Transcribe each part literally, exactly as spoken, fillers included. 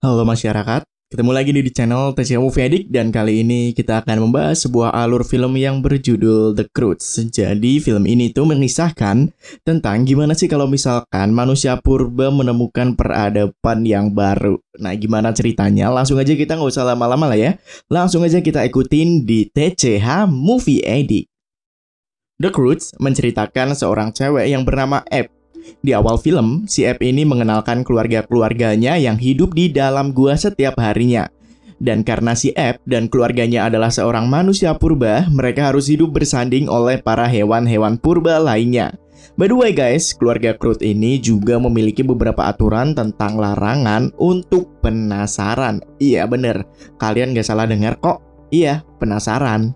Halo masyarakat, ketemu lagi nih di channel T C Movie Addict dan kali ini kita akan membahas sebuah alur film yang berjudul The Croods. Jadi film ini tuh mengisahkan tentang gimana sih kalau misalkan manusia purba menemukan peradaban yang baru. Nah gimana ceritanya? Langsung aja kita nggak usah lama-lama lah ya. Langsung aja kita ikutin di T C H Movie Addict. The Croods menceritakan seorang cewek yang bernama Ebb. Di awal film, si Ebb ini mengenalkan keluarga-keluarganya yang hidup di dalam gua setiap harinya. Dan karena si Ebb dan keluarganya adalah seorang manusia purba, mereka harus hidup bersanding oleh para hewan-hewan purba lainnya. By the way guys, keluarga Croods ini juga memiliki beberapa aturan tentang larangan untuk penasaran. Iya bener, kalian gak salah dengar kok. Iya, penasaran.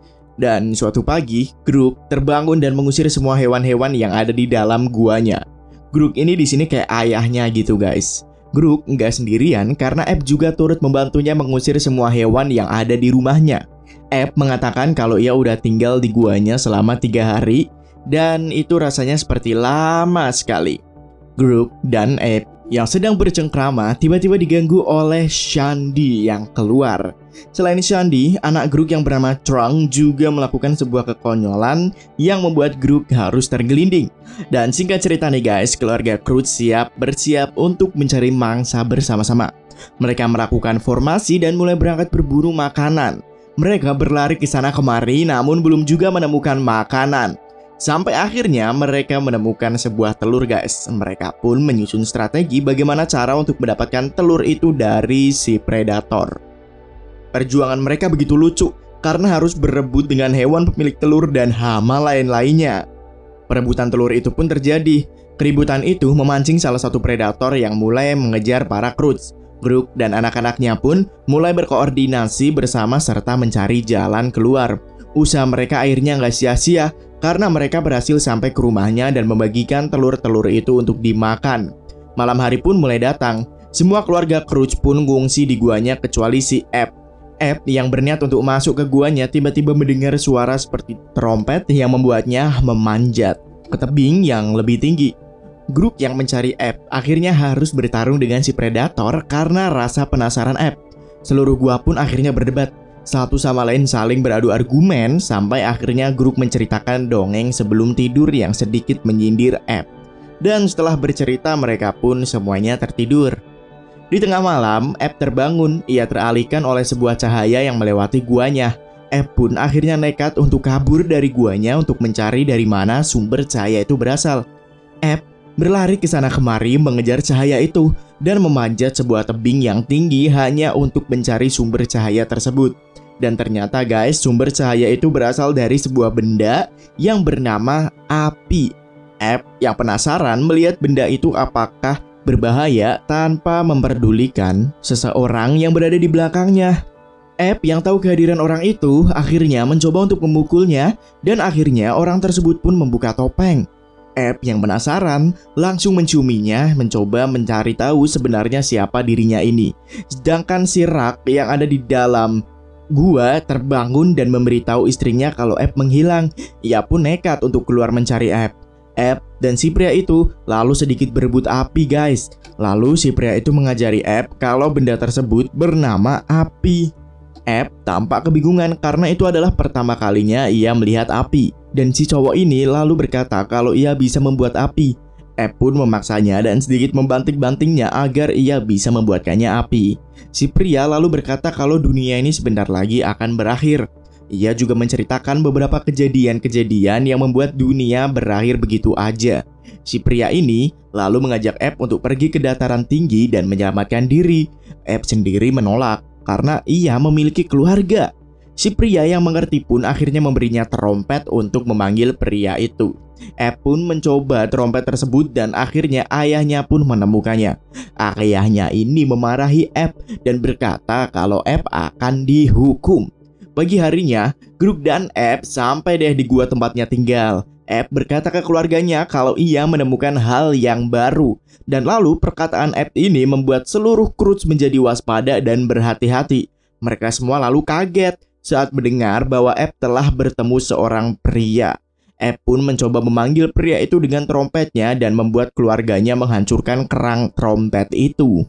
Dan suatu pagi, Grook terbangun dan mengusir semua hewan-hewan yang ada di dalam guanya. Grook ini di sini kayak ayahnya gitu guys. Grook nggak sendirian karena Ebb juga turut membantunya mengusir semua hewan yang ada di rumahnya. Ebb mengatakan kalau ia udah tinggal di guanya selama tiga hari dan itu rasanya seperti lama sekali. Grook dan Ebb yang sedang bercengkrama tiba-tiba diganggu oleh Shandy yang keluar. Selain Shandy, anak Grook yang bernama Trung juga melakukan sebuah kekonyolan yang membuat Grook harus tergelinding. Dan singkat cerita nih guys, keluarga Croods siap bersiap untuk mencari mangsa bersama-sama. Mereka melakukan formasi dan mulai berangkat berburu makanan. Mereka berlari ke sana kemari namun belum juga menemukan makanan. Sampai akhirnya mereka menemukan sebuah telur guys. Mereka pun menyusun strategi bagaimana cara untuk mendapatkan telur itu dari si predator. Perjuangan mereka begitu lucu karena harus berebut dengan hewan pemilik telur dan hama lain-lainnya. Perebutan telur itu pun terjadi. Keributan itu memancing salah satu predator yang mulai mengejar para Croods. Grook dan anak-anaknya pun mulai berkoordinasi bersama serta mencari jalan keluar. Usaha mereka akhirnya nggak sia-sia karena mereka berhasil sampai ke rumahnya dan membagikan telur-telur itu untuk dimakan. Malam hari pun mulai datang. Semua keluarga Croods pun ngungsi di guanya kecuali si Ebb. Ebb yang berniat untuk masuk ke guanya tiba-tiba mendengar suara seperti trompet yang membuatnya memanjat ke tebing yang lebih tinggi. Grook yang mencari Ebb akhirnya harus bertarung dengan si predator karena rasa penasaran Ebb. Seluruh gua pun akhirnya berdebat. Satu sama lain saling beradu argumen sampai akhirnya Grook menceritakan dongeng sebelum tidur yang sedikit menyindir Ebb. Dan setelah bercerita mereka pun semuanya tertidur. Di tengah malam, Ebb terbangun. Ia teralihkan oleh sebuah cahaya yang melewati guanya. Ebb pun akhirnya nekat untuk kabur dari guanya untuk mencari dari mana sumber cahaya itu berasal. Ebb berlari ke sana kemari mengejar cahaya itu dan memanjat sebuah tebing yang tinggi hanya untuk mencari sumber cahaya tersebut. Dan ternyata guys, sumber cahaya itu berasal dari sebuah benda yang bernama api. Ebb yang penasaran melihat benda itu apakah berbahaya tanpa memperdulikan seseorang yang berada di belakangnya. Ebb yang tahu kehadiran orang itu akhirnya mencoba untuk memukulnya dan akhirnya orang tersebut pun membuka topeng. Ebb yang penasaran langsung menciuminya, mencoba mencari tahu sebenarnya siapa dirinya ini. Sedangkan si Rak yang ada di dalam gua terbangun dan memberitahu istrinya kalau Ebb menghilang. Ia pun nekat untuk keluar mencari Ebb. Ebb dan si pria itu lalu sedikit berebut api guys. Lalu si pria itu mengajari Ebb kalau benda tersebut bernama api. Ebb tampak kebingungan karena itu adalah pertama kalinya ia melihat api. Dan si cowok ini lalu berkata kalau ia bisa membuat api. Ebb pun memaksanya dan sedikit membanting-bantingnya agar ia bisa membuatkannya api. Si pria lalu berkata kalau dunia ini sebentar lagi akan berakhir. Ia juga menceritakan beberapa kejadian-kejadian yang membuat dunia berakhir begitu aja. Si pria ini lalu mengajak Ebb untuk pergi ke dataran tinggi dan menyelamatkan diri. Ebb sendiri menolak karena ia memiliki keluarga. Si pria yang mengerti pun akhirnya memberinya trompet untuk memanggil pria itu. Ebb pun mencoba trompet tersebut dan akhirnya ayahnya pun menemukannya. Ayahnya ini memarahi Ebb dan berkata kalau Ebb akan dihukum. Pagi harinya, Grook dan Ebb sampai deh di gua tempatnya tinggal. Ebb berkata ke keluarganya kalau ia menemukan hal yang baru. Dan lalu perkataan Ebb ini membuat seluruh Croods menjadi waspada dan berhati-hati. Mereka semua lalu kaget saat mendengar bahwa Ebb telah bertemu seorang pria. Ebb pun mencoba memanggil pria itu dengan trompetnya dan membuat keluarganya menghancurkan kerang trompet itu.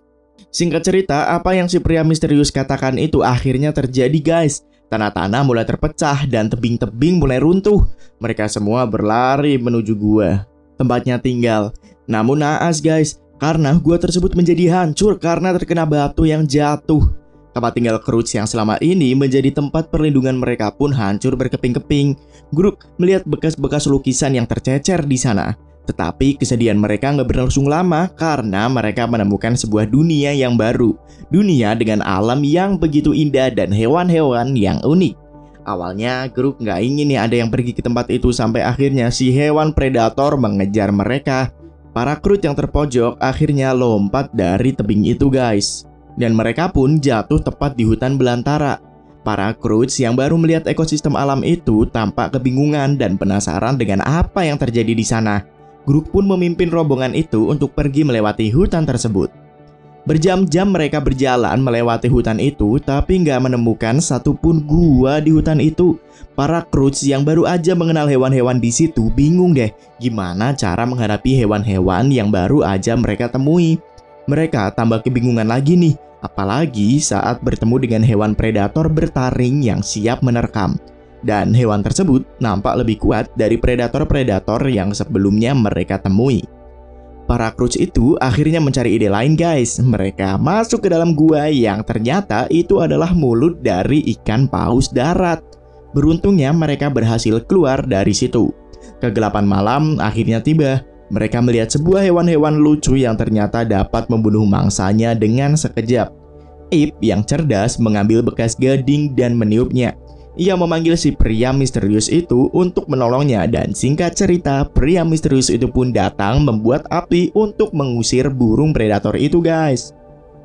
Singkat cerita, apa yang si pria misterius katakan itu akhirnya terjadi guys. Tanah-tanah mulai terpecah dan tebing-tebing mulai runtuh. Mereka semua berlari menuju gua, tempatnya tinggal. Namun naas guys, karena gua tersebut menjadi hancur karena terkena batu yang jatuh. Tempat tinggal Croods yang selama ini menjadi tempat perlindungan mereka pun hancur berkeping-keping. Grup melihat bekas-bekas lukisan yang tercecer di sana. Tetapi kesedihan mereka nggak berlangsung lama karena mereka menemukan sebuah dunia yang baru. Dunia dengan alam yang begitu indah dan hewan-hewan yang unik. Awalnya grup nggak ingin nih ada yang pergi ke tempat itu sampai akhirnya si hewan predator mengejar mereka. Para Croods yang terpojok akhirnya lompat dari tebing itu guys. Dan mereka pun jatuh tepat di hutan belantara. Para Croods yang baru melihat ekosistem alam itu tampak kebingungan dan penasaran dengan apa yang terjadi di sana. Grup pun memimpin rombongan itu untuk pergi melewati hutan tersebut. Berjam-jam mereka berjalan melewati hutan itu, tapi nggak menemukan satupun gua di hutan itu. Para Croods yang baru aja mengenal hewan-hewan di situ bingung deh, gimana cara menghadapi hewan-hewan yang baru aja mereka temui. Mereka tambah kebingungan lagi nih, apalagi saat bertemu dengan hewan predator bertaring yang siap menerkam. Dan hewan tersebut nampak lebih kuat dari predator-predator yang sebelumnya mereka temui. Para Croods itu akhirnya mencari ide lain guys. Mereka masuk ke dalam gua yang ternyata itu adalah mulut dari ikan paus darat. Beruntungnya mereka berhasil keluar dari situ. Kegelapan malam akhirnya tiba. Mereka melihat sebuah hewan-hewan lucu yang ternyata dapat membunuh mangsanya dengan sekejap. Ip yang cerdas mengambil bekas gading dan meniupnya. Ia memanggil si pria misterius itu untuk menolongnya dan singkat cerita pria misterius itu pun datang membuat api untuk mengusir burung predator itu guys.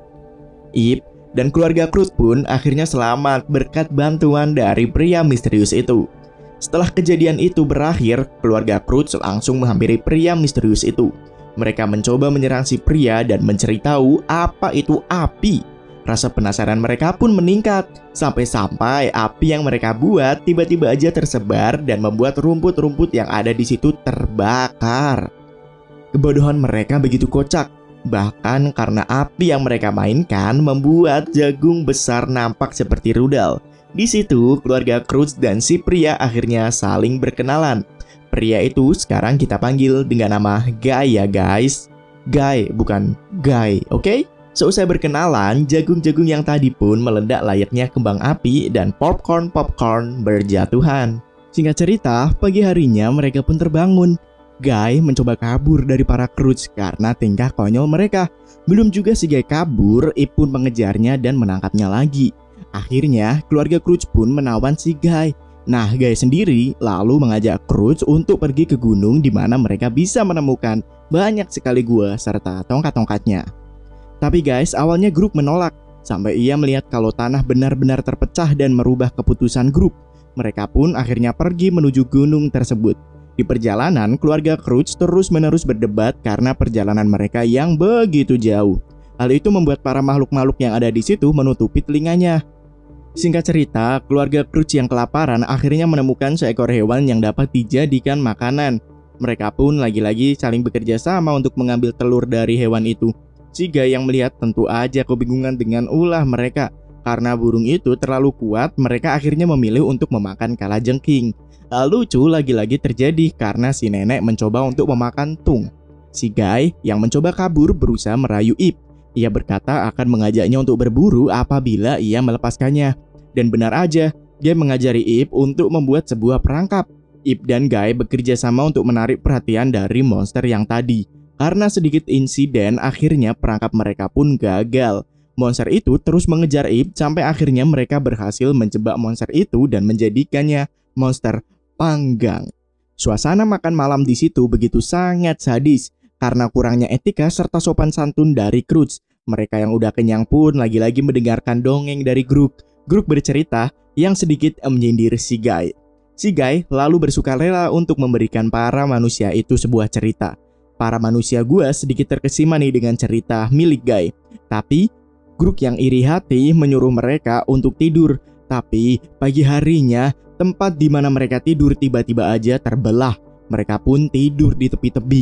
Ip dan keluarga Croods pun akhirnya selamat berkat bantuan dari pria misterius itu. Setelah kejadian itu berakhir, keluarga Croods langsung menghampiri pria misterius itu. Mereka mencoba menyerang si pria dan mencari tahu apa itu api. Rasa penasaran mereka pun meningkat, sampai-sampai api yang mereka buat tiba-tiba aja tersebar dan membuat rumput-rumput yang ada di situ terbakar. Kebodohan mereka begitu kocak, bahkan karena api yang mereka mainkan membuat jagung besar nampak seperti rudal. Di situ keluarga Croods dan si pria akhirnya saling berkenalan. Pria itu sekarang kita panggil dengan nama Guy ya guys. Guy bukan Guy, oke? Okay? Seusai berkenalan, jagung-jagung yang tadi pun meledak layaknya kembang api dan popcorn-popcorn berjatuhan. Singkat cerita, pagi harinya mereka pun terbangun. Guy mencoba kabur dari para Croods karena tingkah konyol mereka. Belum juga si Guy kabur, Ip pun mengejarnya dan menangkapnya lagi. Akhirnya, keluarga Croods pun menawan si Guy. Nah, Guy sendiri lalu mengajak Croods untuk pergi ke gunung di mana mereka bisa menemukan banyak sekali gua serta tongkat-tongkatnya. Tapi guys, awalnya grup menolak, sampai ia melihat kalau tanah benar-benar terpecah dan merubah keputusan grup. Mereka pun akhirnya pergi menuju gunung tersebut. Di perjalanan, keluarga Croods terus-menerus berdebat karena perjalanan mereka yang begitu jauh. Hal itu membuat para makhluk-makhluk yang ada di situ menutupi telinganya. Singkat cerita, keluarga Croods yang kelaparan akhirnya menemukan seekor hewan yang dapat dijadikan makanan. Mereka pun lagi-lagi saling bekerja sama untuk mengambil telur dari hewan itu. Si Guy yang melihat tentu aja kebingungan dengan ulah mereka. Karena burung itu terlalu kuat, mereka akhirnya memilih untuk memakan kalajengking. Hal lucu lagi-lagi terjadi karena si nenek mencoba untuk memakan tung. Si Guy yang mencoba kabur berusaha merayu Ip. Ia berkata akan mengajaknya untuk berburu apabila ia melepaskannya. Dan benar aja, Guy mengajari Ip untuk membuat sebuah perangkap. Ip dan Guy bekerja sama untuk menarik perhatian dari monster yang tadi. Karena sedikit insiden, akhirnya perangkap mereka pun gagal. Monster itu terus mengejar Ip sampai akhirnya mereka berhasil menjebak monster itu dan menjadikannya monster panggang. Suasana makan malam di situ begitu sangat sadis karena kurangnya etika serta sopan santun dari Croods. Mereka yang udah kenyang pun lagi-lagi mendengarkan dongeng dari grup. Grup bercerita yang sedikit menyindir si Guy. Si Guy lalu bersukarela untuk memberikan para manusia itu sebuah cerita. Para manusia gua sedikit terkesima nih dengan cerita milik Guy. Tapi grup yang iri hati menyuruh mereka untuk tidur. Tapi pagi harinya tempat di mana mereka tidur tiba-tiba aja terbelah. Mereka pun tidur di tepi tebing.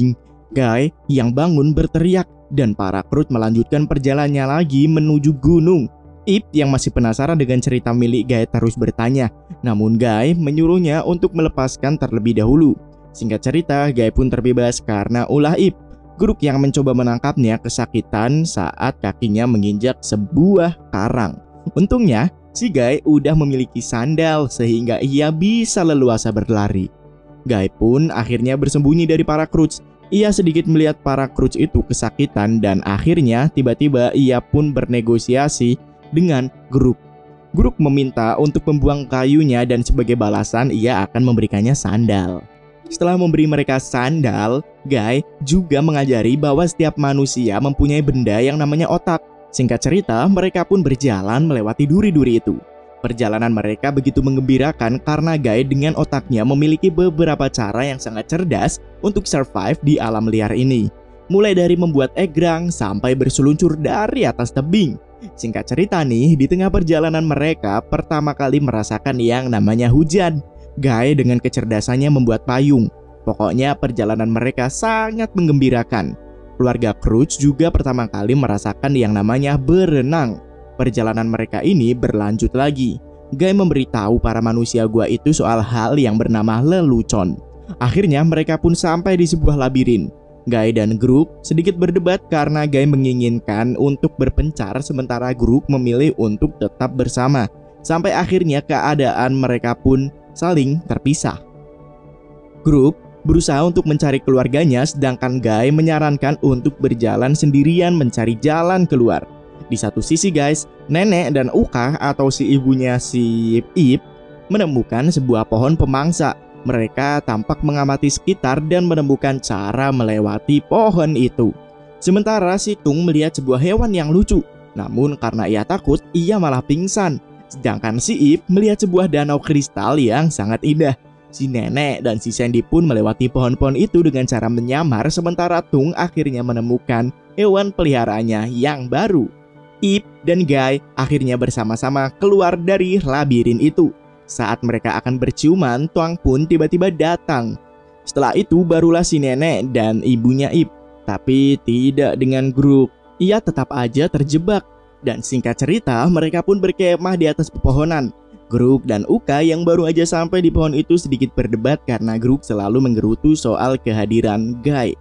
Guy yang bangun berteriak dan para Croods melanjutkan perjalanannya lagi menuju gunung. Ip yang masih penasaran dengan cerita milik Guy terus bertanya, namun Guy menyuruhnya untuk melepaskan terlebih dahulu. Singkat cerita, Guy pun terbebas karena ulah Ip. Grup yang mencoba menangkapnya kesakitan saat kakinya menginjak sebuah karang. Untungnya, si Guy udah memiliki sandal sehingga ia bisa leluasa berlari. Guy pun akhirnya bersembunyi dari para Croods. Ia sedikit melihat para Croods itu kesakitan dan akhirnya tiba-tiba ia pun bernegosiasi dengan grup. Grup meminta untuk membuang kayunya dan sebagai balasan ia akan memberikannya sandal. Setelah memberi mereka sandal, Guy juga mengajari bahwa setiap manusia mempunyai benda yang namanya otak. Singkat cerita, mereka pun berjalan melewati duri-duri itu. Perjalanan mereka begitu menggembirakan karena Guy dengan otaknya memiliki beberapa cara yang sangat cerdas untuk survive di alam liar ini. Mulai dari membuat egrang sampai berseluncur dari atas tebing. Singkat cerita nih, di tengah perjalanan mereka pertama kali merasakan yang namanya hujan. Guy dengan kecerdasannya membuat payung. Pokoknya perjalanan mereka sangat menggembirakan. Keluarga Croods juga pertama kali merasakan yang namanya berenang. Perjalanan mereka ini berlanjut lagi. Guy memberitahu para manusia gua itu soal hal yang bernama lelucon. Akhirnya mereka pun sampai di sebuah labirin. Guy dan grup sedikit berdebat karena Guy menginginkan untuk berpencar sementara grup memilih untuk tetap bersama. Sampai akhirnya keadaan mereka pun saling terpisah. Grup berusaha untuk mencari keluarganya sedangkan Guy menyarankan untuk berjalan sendirian mencari jalan keluar. Di satu sisi guys, nenek dan Uka atau si ibunya si Ip menemukan sebuah pohon pemangsa. Mereka tampak mengamati sekitar dan menemukan cara melewati pohon itu. Sementara si Tung melihat sebuah hewan yang lucu. Namun karena ia takut, ia malah pingsan. Sedangkan si Ip melihat sebuah danau kristal yang sangat indah. Si nenek dan si Sandy pun melewati pohon-pohon itu dengan cara menyamar, sementara Tung akhirnya menemukan hewan peliharaannya yang baru. Ip dan Guy akhirnya bersama-sama keluar dari labirin itu. Saat mereka akan berciuman, Tuang pun tiba-tiba datang. Setelah itu barulah si nenek dan ibunya Ip. Tapi tidak dengan grup. Ia tetap aja terjebak. Dan singkat cerita, mereka pun berkemah di atas pepohonan. Grup dan Uka yang baru aja sampai di pohon itu sedikit berdebat karena grup selalu menggerutu soal kehadiran Guy.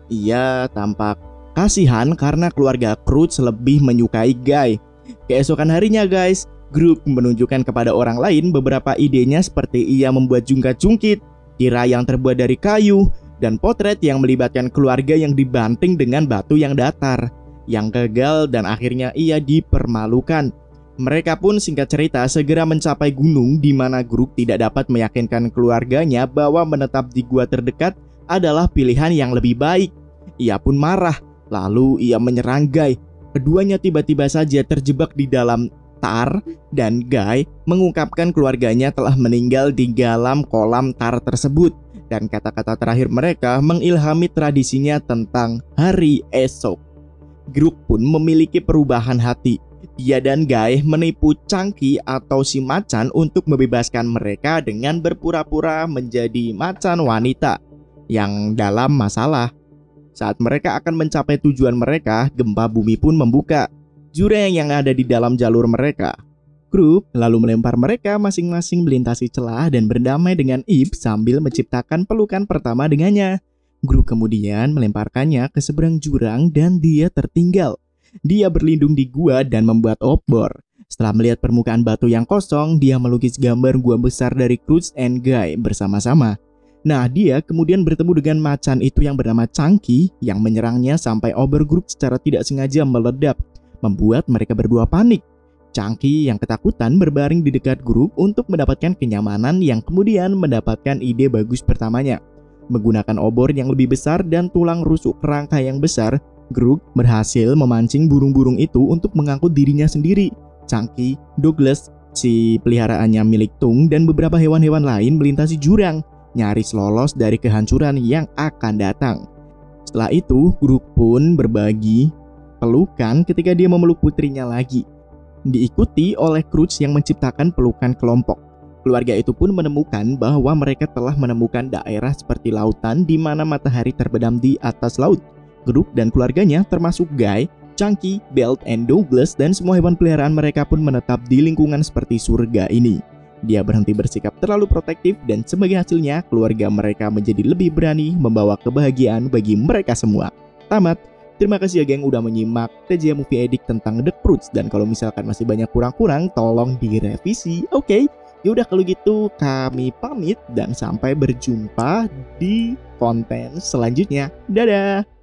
Ia tampak kasihan karena keluarga Croods lebih menyukai Guy. Keesokan harinya guys, grup menunjukkan kepada orang lain beberapa idenya seperti ia membuat jungkat-jungkit, tirai yang terbuat dari kayu, dan potret yang melibatkan keluarga yang dibanting dengan batu yang datar. Yang gagal dan akhirnya ia dipermalukan. Mereka pun singkat cerita segera mencapai gunung di mana grup tidak dapat meyakinkan keluarganya bahwa menetap di gua terdekat adalah pilihan yang lebih baik. Ia pun marah, lalu ia menyerang Guy. Keduanya tiba-tiba saja terjebak di dalam tar dan Guy mengungkapkan keluarganya telah meninggal di dalam kolam tar tersebut. Dan kata-kata terakhir mereka mengilhami tradisinya tentang hari esok. Grup pun memiliki perubahan hati. Dia dan Guy menipu Chunky atau si macan untuk membebaskan mereka dengan berpura-pura menjadi macan wanita yang dalam masalah. Saat mereka akan mencapai tujuan mereka, gempa bumi pun membuka jurang yang ada di dalam jalur mereka. Grup lalu melempar mereka masing-masing melintasi celah dan berdamai dengan Ip sambil menciptakan pelukan pertama dengannya. Grup kemudian melemparkannya ke seberang jurang dan dia tertinggal. Dia berlindung di gua dan membuat obor. Setelah melihat permukaan batu yang kosong, dia melukis gambar gua besar dari Croods and Guy bersama-sama. Nah, dia kemudian bertemu dengan macan itu yang bernama Chunky yang menyerangnya sampai obor grup secara tidak sengaja meledak, membuat mereka berdua panik. Chunky yang ketakutan berbaring di dekat grup untuk mendapatkan kenyamanan yang kemudian mendapatkan ide bagus pertamanya. Menggunakan obor yang lebih besar dan tulang rusuk kerangka yang besar, grup berhasil memancing burung-burung itu untuk mengangkut dirinya sendiri. Chunky, Douglas, si peliharaannya milik Tung, dan beberapa hewan-hewan lain melintasi jurang, nyaris lolos dari kehancuran yang akan datang. Setelah itu, grup pun berbagi pelukan ketika dia memeluk putrinya lagi. Diikuti oleh Croods yang menciptakan pelukan kelompok. Keluarga itu pun menemukan bahwa mereka telah menemukan daerah seperti lautan di mana matahari terbenam di atas laut. Grup dan keluarganya termasuk Guy, Chunky, Belt, and Douglas dan semua hewan peliharaan mereka pun menetap di lingkungan seperti surga ini. Dia berhenti bersikap terlalu protektif dan sebagai hasilnya keluarga mereka menjadi lebih berani membawa kebahagiaan bagi mereka semua. Tamat. Terima kasih ya geng udah menyimak T J Movie Addict tentang The Croods, dan kalau misalkan masih banyak kurang-kurang tolong direvisi. Oke, okay? Yaudah kalau gitu kami pamit dan sampai berjumpa di konten selanjutnya. Dadah.